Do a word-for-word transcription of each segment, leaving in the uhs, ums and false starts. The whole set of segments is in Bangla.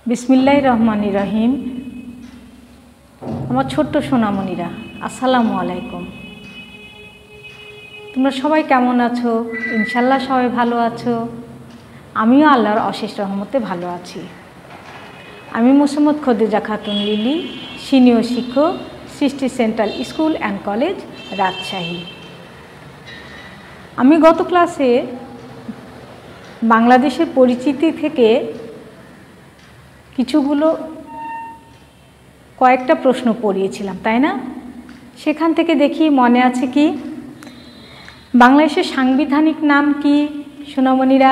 बिस्मिल्लाहिर रहमानिर रहीम। আমার ছোট্ট সোনামণিরা আসসালামু আলাইকুম। তোমরা সবাই কেমন আছো? ইনশাআল্লাহ সবাই ভালো আছো। আমিও আল্লাহর অশেষ রহমতে ভালো আছি। আমি মোসাম্মদ খদিজা খাতুন লিলি, সিনিয়র শিক্ষক, Srishti central school and college, Rajshahi. আমি গত ক্লাসে বাংলাদেশের পরিচিতি থেকে কিছুগুলো কয়েকটা প্রশ্ন পড়িয়েছিলাম, তাই না? সেখান থেকে দেখি মনে আছে কি? বাংলাদেশের সাংবিধানিক নাম কি সোনামণিরা?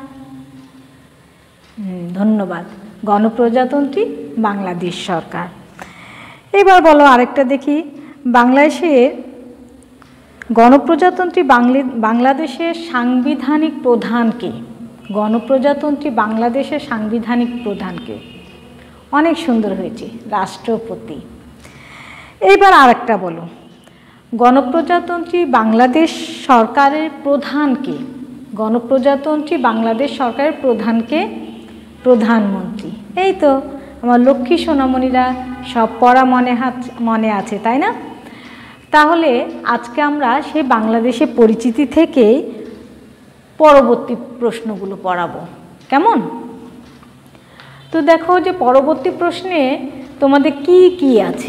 ধন্যবাদ। গণপ্রজাতন্ত্রী বাংলাদেশ সরকার। এবার বলো আরেকটা দেখি, বাংলাদেশের গণপ্রজাতন্ত্রী বাংলাদেশের সাংবিধানিক প্রধান কে? গণপ্রজাতন্ত্রী বাংলাদেশের সাংবিধানিক প্রধান কে? অনেক সুন্দর হয়েছে, রাষ্ট্রপতি। এইবার আরেকটা বলো, গণপ্রজাতন্ত্রী বাংলাদেশ সরকারের প্রধান কে? গণপ্রজাতন্ত্রী বাংলাদেশ সরকারের প্রধানকে? প্রধানমন্ত্রী। এই তো আমার লক্ষ্মী সোনামণিরা সব পড়া মনে হাত মনে আছে, তাই না? তাহলে আজকে আমরা সেই বাংলাদেশের পরিচিতি থেকেই পরবর্তী প্রশ্নগুলো পড়াবো, কেমন? তো দেখো যে পরবর্তী প্রশ্নে তোমাদের কি কি আছে।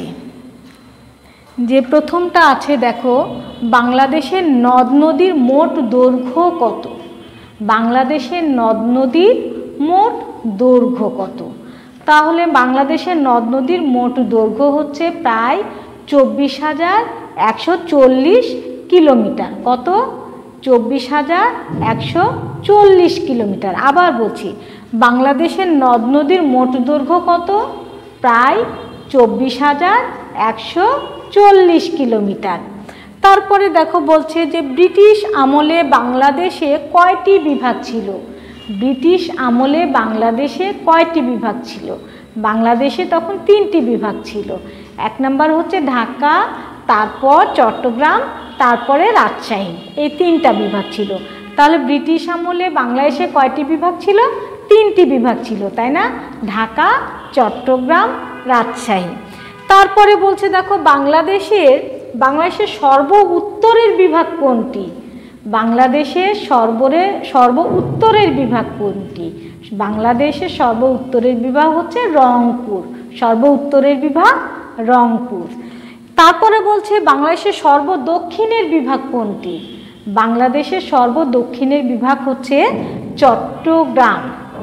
যে প্রথমটা আছে দেখো, বাংলাদেশের নদ নদীর মোট দৈর্ঘ্য কত? বাংলাদেশের নদ নদীর মোট দৈর্ঘ্য কত? তাহলে বাংলাদেশের নদ নদীর মোট দৈর্ঘ্য হচ্ছে প্রায় চব্বিশ হাজার একশো চল্লিশ কিলোমিটার। কত? চব্বিশ হাজার একশো চল্লিশ কিলোমিটার। আবার বলছি, বাংলাদেশের নদ নদীর মোট দৈর্ঘ্য কত? প্রায় চব্বিশ হাজার একশো চল্লিশ কিলোমিটার। তারপরে দেখো বলছে যে ব্রিটিশ আমলে বাংলাদেশে কয়টি বিভাগ ছিল? ব্রিটিশ আমলে বাংলাদেশে কয়টি বিভাগ ছিল? বাংলাদেশে তখন তিনটি বিভাগ ছিল। এক নম্বর হচ্ছে ঢাকা, তারপর চট্টগ্রাম, তারপরে রাজশাহী। এই তিনটা বিভাগ ছিল। তাহলে ব্রিটিশ আমলে বাংলাদেশে কয়টি বিভাগ ছিল? তিনটি বিভাগ ছিল, তাই না? ঢাকা, চট্টগ্রাম, রাজশাহী। তারপরে বলছে দেখো, বাংলাদেশের বাংলাদেশের সর্ব উত্তরের বিভাগ কোনটি? বাংলাদেশের সর্বরে সর্ব উত্তরের বিভাগ কোনটি? বাংলাদেশের সর্ব উত্তরের বিভাগ হচ্ছে রংপুর। সর্ব উত্তরের বিভাগ রংপুর। তারপরে বলছে বাংলাদেশের সর্ব দক্ষিণের বিভাগ কোনটি? বাংলাদেশের সর্ব দক্ষিণের বিভাগ হচ্ছে চট্টগ্রাম।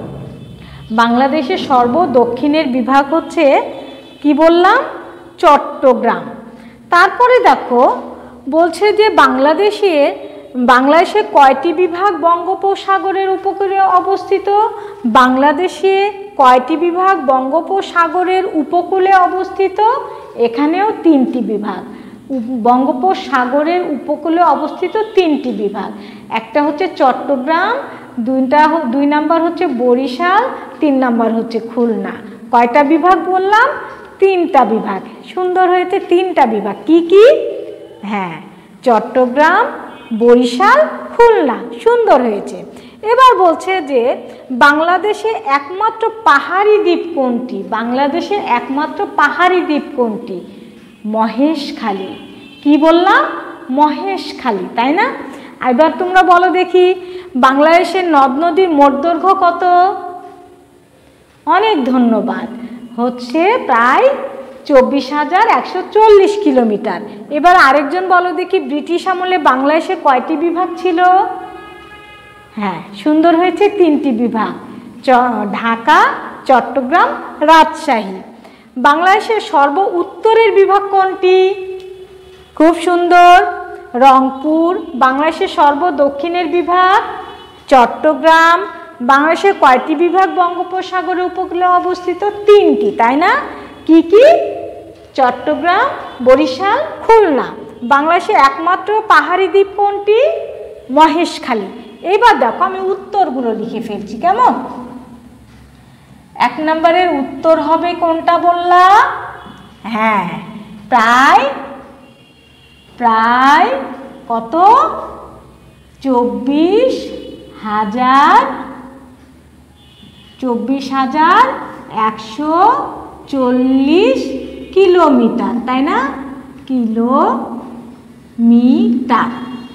বাংলাদেশের সর্ব দক্ষিণের বিভাগ হচ্ছে কি বললাম? চট্টগ্রাম। তারপরে দেখো বলছে যে বাংলাদেশে বাংলাদেশে কয়টি বিভাগ বঙ্গোপসাগরের উপকূলে অবস্থিত? বাংলাদেশে কয়টি বিভাগ বঙ্গোপসাগরের উপকূলে অবস্থিত? এখানেও তিনটি বিভাগ। বঙ্গোপসাগরের উপকূলে অবস্থিত তিনটি বিভাগ। একটা হচ্ছে চট্টগ্রাম, দুইটা দুই নাম্বার হচ্ছে বরিশাল, তিন নাম্বার হচ্ছে খুলনা। কয়টা বিভাগ বললাম? তিনটা বিভাগ। সুন্দর হয়েছে, তিনটা বিভাগ। কি কি? হ্যাঁ, চট্টগ্রাম, বরিশাল, খুলনা। সুন্দর হয়েছে। এবার বলছে যে বাংলাদেশে একমাত্র পাহাড়ি দ্বীপ কোনটি? বাংলাদেশের একমাত্র পাহাড়ি দ্বীপ কোনটি? মহেশখালী। কি বললাম? মহেশখালী, তাই না? এবার তোমরা বলো দেখি, বাংলাদেশের নদ নদীর মোট দৈর্ঘ্য কত? অনেক ধন্যবাদ, হচ্ছে প্রায় চব্বিশ হাজার একশো চল্লিশ কিলোমিটার। এবার আরেকজন বলো দেখি, ব্রিটিশ আমলে বাংলাদেশে কয়টি বিভাগ ছিল? হ্যাঁ, সুন্দর হয়েছে, তিনটি বিভাগ। ঢাকা, চট্টগ্রাম, রাজশাহী। বাংলাদেশের সর্ব উত্তরের বিভাগ কোনটি? খুব সুন্দর, রংপুর। বাংলাদেশের সর্ব দক্ষিণের বিভাগ চট্টগ্রাম। বাংলাদেশের কয়টি বিভাগ বঙ্গোপসাগরের উপকূলে অবস্থিত? তিনটি, তাই না? কি কি? চট্টগ্রাম, বরিশাল, খুলনা। বাংলাদেশের একমাত্র পাহাড়ি দ্বীপ কোনটি? মহেশখালী। এবার দেখো আমি উত্তরগুলো লিখে ফেলছি, কেমন? এক নম্বরের উত্তর হবে কোনটা বললাম? হ্যাঁ, প্রায় প্রায় কত? চব্বিশ হাজার চব্বিশ হাজার একশো চল্লিশ কিলোমিটার, তাই না? কিলোমিটার।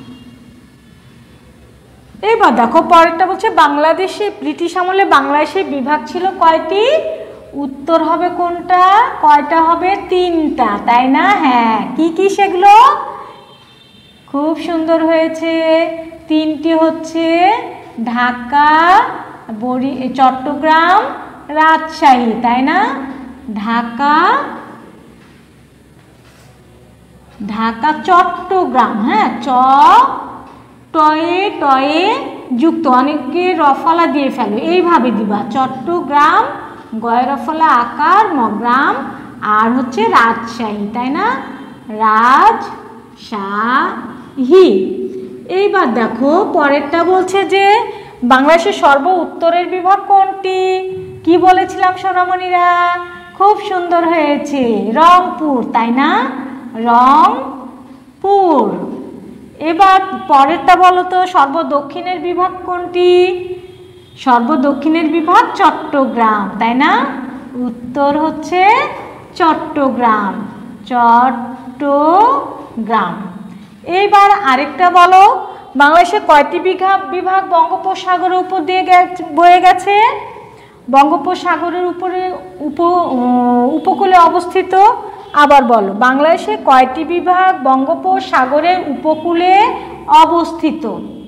এবার দেখো পরেরটা বলছে বাংলাদেশে ব্রিটিশ আমলে বাংলাদেশের বিভাগ ছিল কয়টি? উত্তর হবে কোনটা? কয়টা হবে? তিনটা, তাই না? হ্যাঁ, কি কি সেগুলো? খুব সুন্দর হয়েছে। তিনটি হচ্ছে ঢাকা, বরি চট্টগ্রাম, রাজশাহী, তাই না? ঢাকা ঢাকা চট্টগ্রাম, হ্যাঁ, চ টয়ে টয়ে যুক্ত, অনেকে রফলা দিয়ে ফেলো, এইভাবে দিবা। চট্টগ্রাম, গয় রফলা আকার, মগ্রাম, আর হচ্ছে রাজশাহী, তাই না? রাজশাহী। এইবার দেখো পরেরটা বলছে যে বাংলাদেশের সর্ব উত্তরের বিভাগ কোনটি? কি বলেছিলাম সোনামণিরা? খুব সুন্দর হয়েছে, রংপুর, তাই না? রংপুর। এবার পরেরটা বলো তো সর্ব দক্ষিণের বিভাগ কোনটি? সর্ব দক্ষিণের বিভাগ চট্টগ্রাম, তাই না? উত্তর হচ্ছে চট্টগ্রাম, চট্টগ্রাম। এইবার আরেকটা বলো বাংলাদেশের কয়টি বিভাগ বিভাগ বঙ্গোপসাগরের উপর দিয়ে বয়ে গেছে? বঙ্গোপসাগরের উপরে উপ উপকূলে অবস্থিত। আবার বলো বাংলাদেশে কয়টি বিভাগ বঙ্গোপসাগরের উপকূলে অবস্থিত?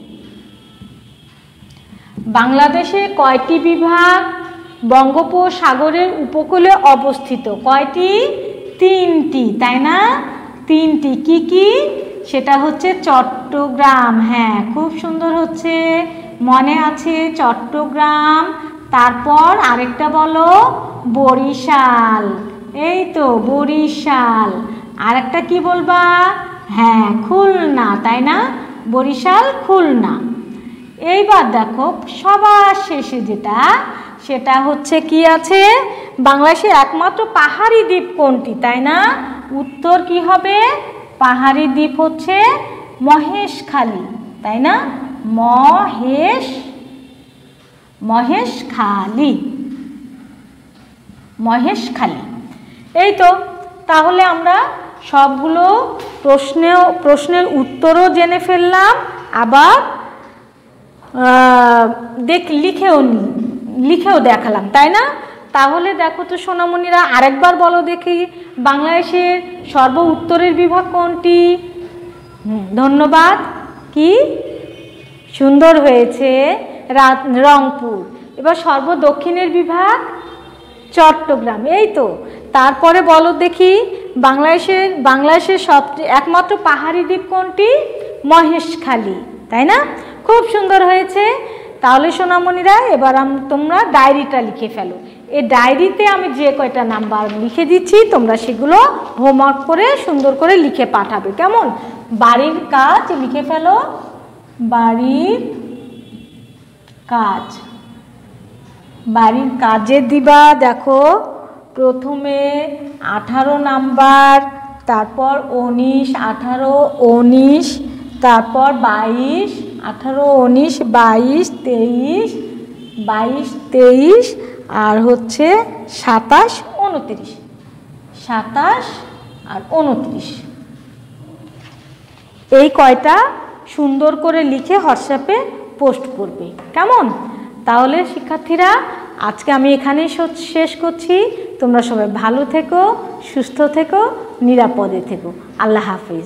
বাংলাদেশে কয়টি বিভাগ বঙ্গোপসাগরের উপকূলে অবস্থিত? কয়টি? তিনটি, তাই না? তিনটি। কি কি? সেটা হচ্ছে চট্টগ্রাম, হ্যাঁ, খুব সুন্দর হচ্ছে, মনে আছে চট্টগ্রাম। তারপর আরেকটা বলো বরিশাল, এই তো বরিশাল। আরেকটা কি বলবা? হ্যাঁ, খুলনা, তাই না? বরিশাল, খুলনা। এইবার দেখো সবার শেষে যেটা, সেটা হচ্ছে কি আছে? বাংলাদেশের একমাত্র পাহাড়ি দ্বীপ কোনটি, তাই না? উত্তর কি হবে? পাহাড়ি দ্বীপ হচ্ছে মহেশখালী, তাই না? মহেশ মহেশখালী, মহেশখালী। এই তো, তাহলে আমরা সবগুলো প্রশ্ন প্রশ্নের উত্তরও জেনে ফেললাম, আবার দেখ লিখেও লিখেও দেখালাম, তাই না? তাহলে দেখো তো সোনামণিরা আরেকবার বলো দেখি বাংলাদেশের সর্ব উত্তরের বিভাগ কোনটি? হুম, ধন্যবাদ। কি সুন্দর হয়েছে, রংপুর। এবার সর্ব দক্ষিণের বিভাগ চট্টগ্রাম, এই তো। তারপরে বলো দেখি বাংলাদেশের বাংলাদেশের সবচেয়ে একমাত্র পাহাড়ি দ্বীপ কোনটি? মহেশখালী, তাই না? খুব সুন্দর হয়েছে। তাহলে সোনামণিরা এবার তোমরা ডায়েরিটা লিখে ফেলো। এই ডায়েরিতে আমি যে কয়টা নাম্বার লিখে দিচ্ছি তোমরা সেগুলো হোমওয়ার্ক করে সুন্দর করে লিখে পাঠাবে, কেমন? বাড়ির কাজ লিখে ফেলো, বাড়ির কাজ। বাড়ির কাজে দিবা দেখো প্রথমে আঠারো নাম্বার, তারপর উনিশ, আঠারো, উনিশ, তারপর বাইশ, আঠারো, উনিশ, বাইশ, তেইশ, বাইশ, তেইশ, আর হচ্ছে সাতাশ, উনত্রিশ, সাতাশ আর উনত্রিশ। এই কয়টা সুন্দর করে লিখে হোয়াটসঅ্যাপে পোস্ট করবে, কেমন? তাহলে শিক্ষার্থীরা আজকে আমি এখানেই শেষ করছি। তোমরা সবাই ভালো থেকো, সুস্থ থেকো, নিরাপদে থেকো। আল্লাহ হাফিজ।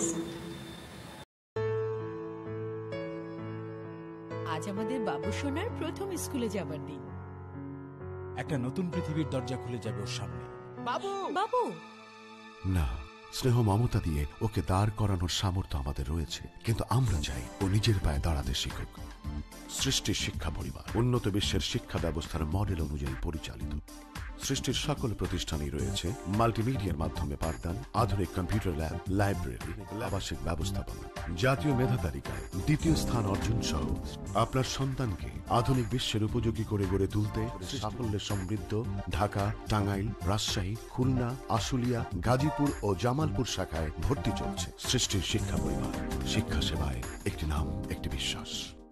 আজ আমাদের বাবু সোনার প্রথম স্কুলে যাবার দিন। একটা নতুন পৃথিবীর দরজা খুলে যাবে ওর সামনে। বাবু বাবু না, স্নেহ মমতা দিয়ে ওকে দাঁড় করানোর সামর্থ্য আমাদের রয়েছে, কিন্তু আমরা চাই ও নিজের পায়ে দাঁড়াতে শিখুক। সৃষ্টির শিক্ষা পরিবার উন্নত বিশ্বের শিক্ষা ব্যবস্থার মডেল অনুযায়ী পরিচালিত। সৃষ্টির সকল প্রতিষ্ঠানই রয়েছে মাল্টিমিডিয়ার মাধ্যমে পাঠদান, আধুনিক কম্পিউটার ল্যাব, লাইব্রেরি, আবাসিক ব্যবস্থাপনা। জাতীয় মেধা তালিকায় দ্বিতীয় স্থান অর্জন সহ আপনার সন্তানকে আধুনিক বিশ্বের উপযোগী করে গড়ে তুলতে সাফল্যে সমৃদ্ধ ঢাকা, টাঙ্গাইল, রাজশাহী, খুলনা, আশুলিয়া, গাজীপুর ও জামালপুর শাখায় ভর্তি চলছে। সৃষ্টির শিক্ষা পরিবার, শিক্ষা সেবায় একটি নাম, একটি বিশ্বাস।